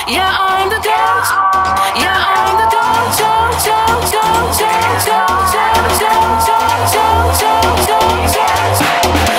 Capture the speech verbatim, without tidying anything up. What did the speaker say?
Yeah, I'm the goat. Yeah, I'm the goat. Goat, goat, goat, goat, goat, goat, goat, goat, goat, goat, goat.